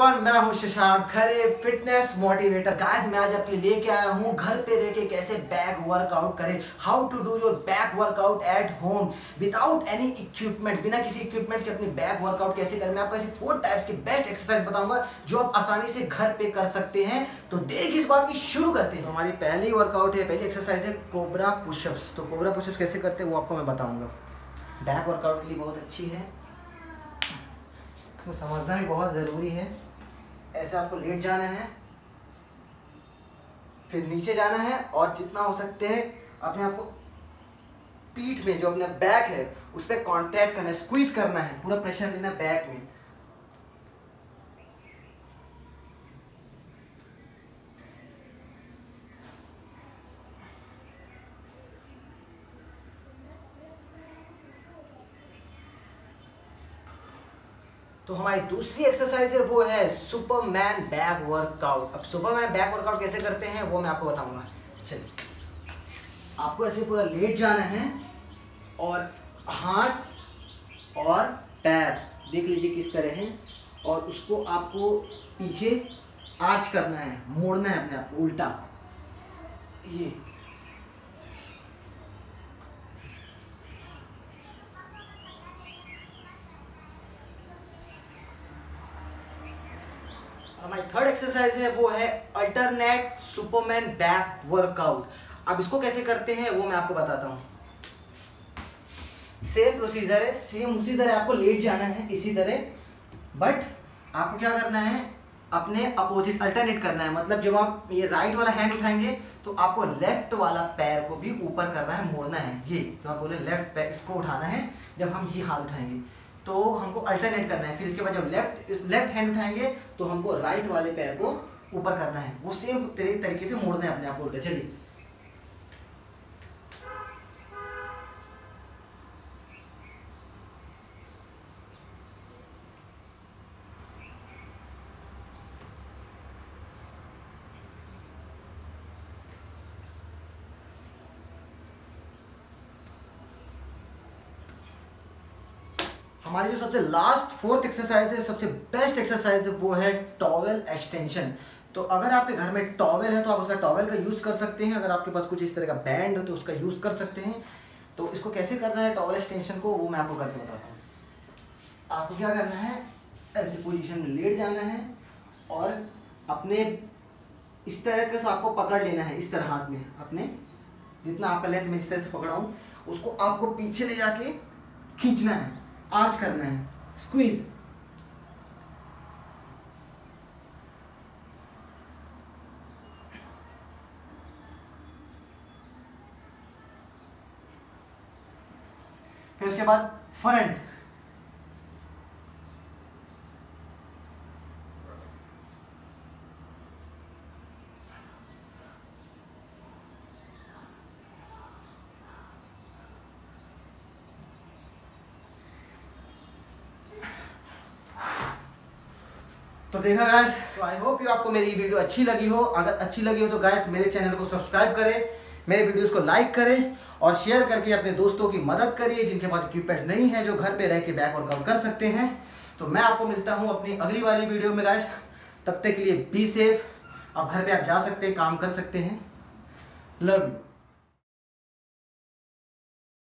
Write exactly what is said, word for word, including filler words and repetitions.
Everyone, मैं हूं Shashank Khare, fitness motivator. Guys, मैं आज आपके लिए लेके आया हूं घर पे रह के कैसे बैक वर्कआउट करें, how to do your back workout at home without any equipment. बिना किसी इक्विपमेंट के अपनी बैक वर्कआउट कैसे करें। मैं आपको ऐसे फोर टाइप्स की बेस्ट एक्सरसाइज बताऊंगा जो आप आसानी से घर पे कर सकते हैं। तो देर किस बात की, शुरू करते हैं। हमारी पहली वर्कआउट है, पहली एक्सरसाइज है कोबरा पुशअप्स। तो कोबरा पुशअप्स कैसे करते हैं वो आपको मैं बताऊंगा। बैक वर्कआउट के लिए बहुत अच्छी है, तो समझना भी बहुत ज़रूरी है। ऐसे आपको लेट जाना है, फिर नीचे जाना है और जितना हो सकते हैं अपने आप को पीठ में, जो अपना बैक है उस पर कॉन्टैक्ट करना है, स्क्वीज करना है, पूरा प्रेशर लेना बैक में। तो हमारी दूसरी एक्सरसाइज है वो है सुपरमैन बैक वर्कआउट। अब सुपरमैन बैक वर्कआउट कैसे करते हैं वो मैं आपको बताऊंगा। चलिए, आपको ऐसे पूरा लेट जाना है और हाथ और पैर देख लीजिए किस तरह है, और उसको आपको पीछे आर्च करना है, मोड़ना है अपने आप को उल्टा। ये हमारी थर्ड एक्सरसाइज है वो है अल्टरनेट सुपरमैन बैक वर्कआउट। अब इसको कैसे करते हैं वो मैं आपको बताता हूँ। सेम प्रोसीजर है, सेम उसी तरह आपको लेट जाना है इसी तरह, बट आपको क्या करना है, अपने अपोजिट अल्टरनेट करना है। मतलब जब आप ये राइट वाला हैंड उठाएंगे तो आपको लेफ्ट वाला पैर को भी ऊपर करना है, मोड़ना है। ये जो आप बोले लेफ्ट पैर, इसको उठाना है। जब हम ये हाथ उठाएंगे तो हमको अल्टरनेट करना है। फिर इसके बाद जब लेफ्ट लेफ्ट हैंड उठाएंगे तो हमको राइट वाले पैर को ऊपर करना है। वो सेम तरीके से मोड़ना है अपने आप को उल्टा। चलिए, हमारी जो सबसे लास्ट फोर्थ एक्सरसाइज है, सबसे बेस्ट एक्सरसाइज है वो है टॉवेल एक्सटेंशन। तो अगर आपके घर में टॉवेल है तो आप उसका टॉवेल का यूज़ कर सकते हैं। अगर आपके पास कुछ इस तरह का बैंड हो तो उसका यूज़ कर सकते हैं। तो इसको कैसे करना है टॉवेल एक्सटेंशन को, वो मैं आपको करके बताता हूँ। आपको क्या करना है, ऐसे पोजीशन में लेट जाना है और अपने इस तरह से आपको पकड़ लेना है। इस तरह हाथ में अपने जितना आपका लेंथ में इस तरह से पकड़ा हूँ उसको आपको पीछे ले जाके खींचना है, आर्च करना है, स्क्वीज। फिर उसके बाद फ्रंट, तो देखा गाइस, तो आई होप यू आपको मेरी वीडियो अच्छी लगी हो। अगर अच्छी लगी हो तो गाइस मेरे चैनल को सब्सक्राइब करें, मेरे वीडियोस को लाइक करें और शेयर करके अपने दोस्तों की मदद करिए जिनके पास इक्विपमेंट्स नहीं है, जो घर पे रह के बैक वर्कआउट कर सकते हैं। तो मैं आपको मिलता हूँ अपनी अगली वाली वीडियो में गाइस। तब तक के लिए बी सेफ। अब घर पे आप जा सकते हैं, काम कर सकते हैं। Love you.